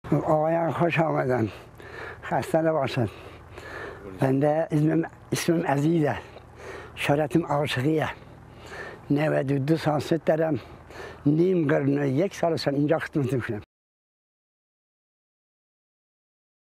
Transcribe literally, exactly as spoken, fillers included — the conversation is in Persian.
آقایان خوش آمدن. خسته نباشد. بنده اسمم اسمم عزیزه. شهرتم عاشقیه. نود و دو سال ست دارم. نیم قرن یک سال اینجا خدمت میکنم.